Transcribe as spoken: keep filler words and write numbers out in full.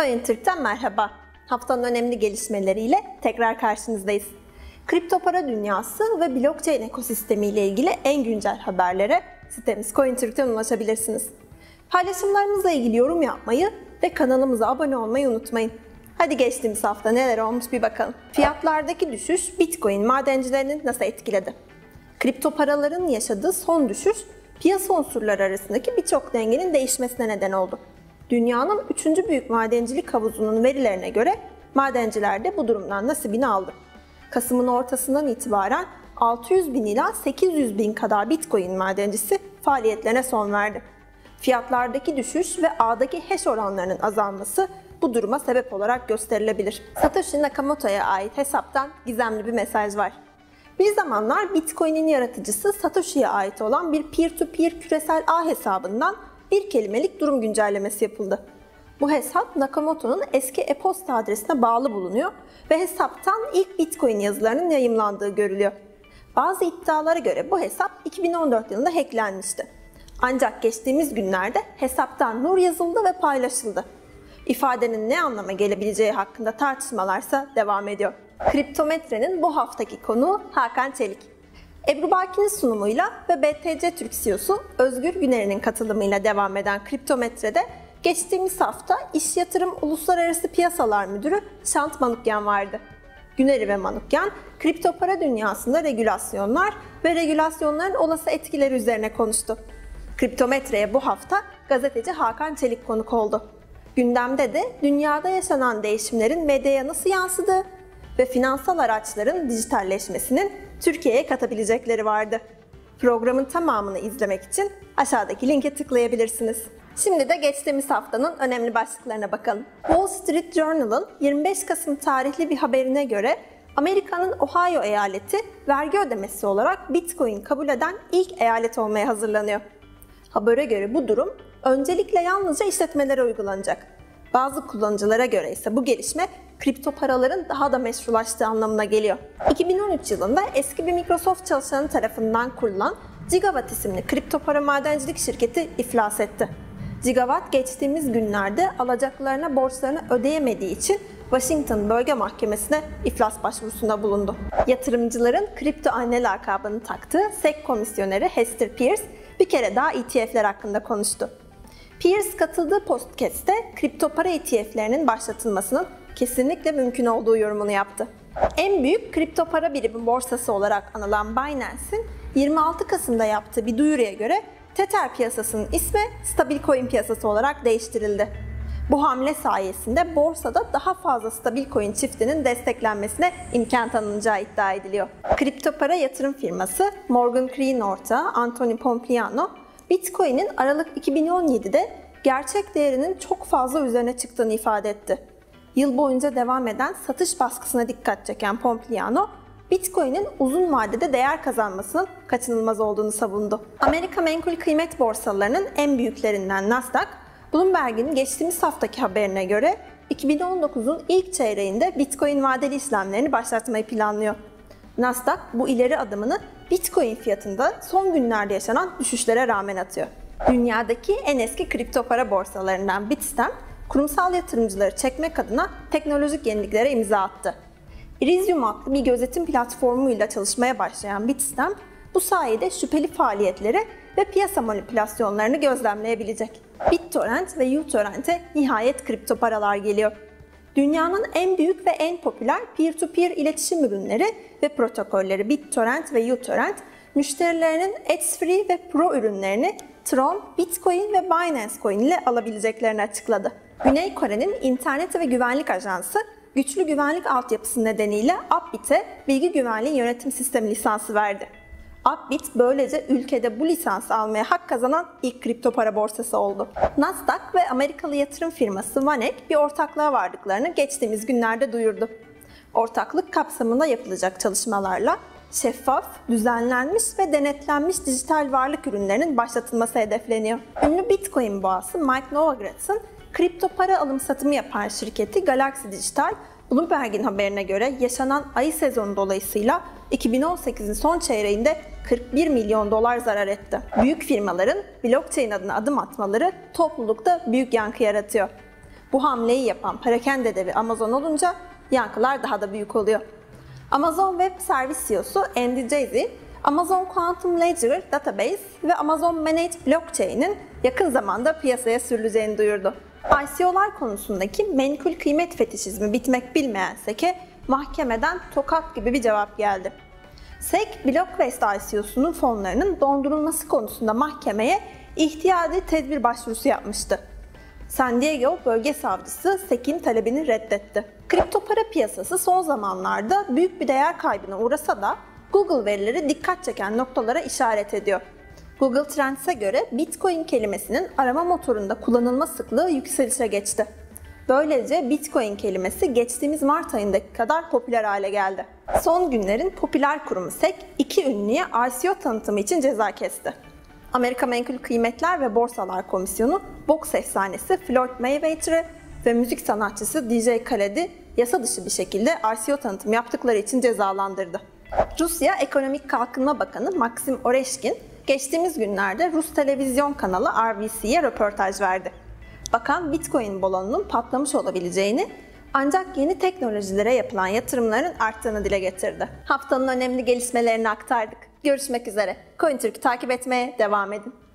CoinTürk'ten merhaba. Haftanın önemli gelişmeleriyle tekrar karşınızdayız. Kripto para dünyası ve blockchain ekosistemi ile ilgili en güncel haberlere sitemiz CoinTürk'ten ulaşabilirsiniz. Paylaşımlarımızla ilgili yorum yapmayı ve kanalımıza abone olmayı unutmayın. Hadi geçtiğimiz hafta neler olmuş bir bakalım. Fiyatlardaki düşüş Bitcoin madencilerini nasıl etkiledi? Kripto paraların yaşadığı son düşüş, piyasa unsurları arasındaki birçok dengenin değişmesine neden oldu. Dünyanın üçüncü büyük madencilik havuzunun verilerine göre madenciler de bu durumdan nasibini aldı. Kasım'ın ortasından itibaren altı yüz bin ila sekiz yüz bin kadar Bitcoin madencisi faaliyetlerine son verdi. Fiyatlardaki düşüş ve ağdaki hash oranlarının azalması bu duruma sebep olarak gösterilebilir. Satoshi Nakamoto'ya ait hesaptan gizemli bir mesaj var. Bir zamanlar Bitcoin'in yaratıcısı Satoshi'ye ait olan bir peer-to-peer küresel ağ hesabından bir kelimelik durum güncellemesi yapıldı. Bu hesap Nakamoto'nun eski e-posta adresine bağlı bulunuyor ve hesaptan ilk Bitcoin yazılarının yayımlandığı görülüyor. Bazı iddialara göre bu hesap iki bin on dört yılında hacklenmişti. Ancak geçtiğimiz günlerde hesaptan nur yazıldı ve paylaşıldı. İfadenin ne anlama gelebileceği hakkında tartışmalarsa devam ediyor. Kriptometre'nin bu haftaki konuğu Hakan Çelik. Ebru Baki'nin sunumuyla ve B T C Türk C E O'su Özgür Güner'in katılımıyla devam eden Kriptometre'de geçtiğimiz hafta İş Yatırım Uluslararası Piyasalar Müdürü Şant Manukyan vardı. Güner'i ve Manukyan, kripto para dünyasında regülasyonlar ve regülasyonların olası etkileri üzerine konuştu. Kriptometre'ye bu hafta gazeteci Hakan Çelik konuk oldu. Gündemde de dünyada yaşanan değişimlerin medyaya nasıl yansıdığı ve finansal araçların dijitalleşmesinin Türkiye'ye katabilecekleri vardı. Programın tamamını izlemek için aşağıdaki linke tıklayabilirsiniz. Şimdi de geçtiğimiz haftanın önemli başlıklarına bakalım. Wall Street Journal'ın yirmi beş Kasım tarihli bir haberine göre Amerika'nın Ohio eyaleti vergi ödemesi olarak Bitcoin kabul eden ilk eyalet olmaya hazırlanıyor. Habere göre bu durum öncelikle yalnızca işletmelere uygulanacak. Bazı kullanıcılara göre ise bu gelişme kripto paraların daha da meşrulaştığı anlamına geliyor. iki bin on üç yılında eski bir Microsoft çalışanı tarafından kurulan Gigawatt isimli kripto para madencilik şirketi iflas etti. Gigawatt geçtiğimiz günlerde alacaklarına borçlarını ödeyemediği için Washington Bölge Mahkemesi'ne iflas başvurusunda bulundu. Yatırımcıların kripto anne lakabını taktığı S E C komisyoneri Hester Peirce bir kere daha E T F'ler hakkında konuştu. Peirce katıldığı podcast'te kripto para E T F'lerinin başlatılmasının kesinlikle mümkün olduğu yorumunu yaptı. En büyük kripto para birimi borsası olarak anılan Binance'in yirmi altı Kasım'da yaptığı bir duyuruya göre Tether piyasasının ismi Stablecoin piyasası olarak değiştirildi. Bu hamle sayesinde borsada daha fazla Stablecoin çiftinin desteklenmesine imkan tanınacağı iddia ediliyor. Kripto para yatırım firması Morgan Crean ortağı Anthony Pompliano, Bitcoin'in Aralık iki bin on yedi'de gerçek değerinin çok fazla üzerine çıktığını ifade etti. Yıl boyunca devam eden satış baskısına dikkat çeken Pompliano, Bitcoin'in uzun vadede değer kazanmasının kaçınılmaz olduğunu savundu. Amerika menkul kıymet borsalarının en büyüklerinden Nasdaq, Bloomberg'in geçtiğimiz haftaki haberine göre iki bin on dokuz'un ilk çeyreğinde Bitcoin vadeli işlemlerini başlatmayı planlıyor. Nasdaq bu ileri adımını Bitcoin fiyatında son günlerde yaşanan düşüşlere rağmen atıyor. Dünyadaki en eski kripto para borsalarından Bitstamp, kurumsal yatırımcıları çekmek adına teknolojik yeniliklere imza attı. Iridium adlı bir gözetim platformuyla çalışmaya başlayan Bitstamp, bu sayede şüpheli faaliyetleri ve piyasa manipülasyonlarını gözlemleyebilecek. BitTorrent ve uTorrent'e nihayet kripto paralar geliyor. Dünyanın en büyük ve en popüler peer-to-peer iletişim ürünleri ve protokolleri BitTorrent ve uTorrent, müşterilerinin Ads-Free ve Pro ürünlerini Tron, Bitcoin ve Binance Coin ile alabileceklerini açıkladı. Güney Kore'nin internet ve güvenlik ajansı, güçlü güvenlik altyapısı nedeniyle Upbit'e bilgi güvenliği yönetim sistemi lisansı verdi. Upbit böylece ülkede bu lisansı almaya hak kazanan ilk kripto para borsası oldu. Nasdaq ve Amerikalı yatırım firması Vanek bir ortaklığa vardıklarını geçtiğimiz günlerde duyurdu. Ortaklık kapsamında yapılacak çalışmalarla şeffaf, düzenlenmiş ve denetlenmiş dijital varlık ürünlerinin başlatılması hedefleniyor. Ünlü Bitcoin boğası Mike Novogratz'ın kripto para alım satımı yapan şirketi Galaxy Digital, Bloomberg'in haberine göre yaşanan ayı sezonu dolayısıyla iki bin on sekiz'in son çeyreğinde kırk bir milyon dolar zarar etti. Büyük firmaların blockchain adına adım atmaları toplulukta büyük yankı yaratıyor. Bu hamleyi yapan perakende devi Amazon olunca yankılar daha da büyük oluyor. Amazon Web Servis C E O'su Andy Jassy, Amazon Quantum Ledger Database ve Amazon Managed Blockchain'in yakın zamanda piyasaya sürüleceğini duyurdu. I C O'lar konusundaki menkul kıymet fetişizmi bitmek bilmeyen S E C'e mahkemeden tokat gibi bir cevap geldi. S E C, Blockwaste I C O'sunun fonlarının dondurulması konusunda mahkemeye ihtiyadi tedbir başvurusu yapmıştı. San Diego Bölge Savcısı S E C'in talebini reddetti. Kripto para piyasası son zamanlarda büyük bir değer kaybına uğrasa da Google verileri dikkat çeken noktalara işaret ediyor. Google Trends'e göre Bitcoin kelimesinin arama motorunda kullanılma sıklığı yükselişe geçti. Böylece Bitcoin kelimesi geçtiğimiz Mart ayındaki kadar popüler hale geldi. Son günlerin popüler kurumu S E C, iki ünlüye I C O tanıtımı için ceza kesti. Amerika Menkul Kıymetler ve Borsalar Komisyonu, boks efsanesi Floyd Mayweather'ı ve müzik sanatçısı D J Khaled'i yasa dışı bir şekilde I C O tanıtım yaptıkları için cezalandırdı. Rusya Ekonomik Kalkınma Bakanı Maxim Oreshkin, geçtiğimiz günlerde Rus televizyon kanalı R B C'ye röportaj verdi. Bakan, Bitcoin balonunun patlamış olabileceğini, ancak yeni teknolojilere yapılan yatırımların arttığını dile getirdi. Haftanın önemli gelişmelerini aktardık. Görüşmek üzere. CoinTürk'ü takip etmeye devam edin.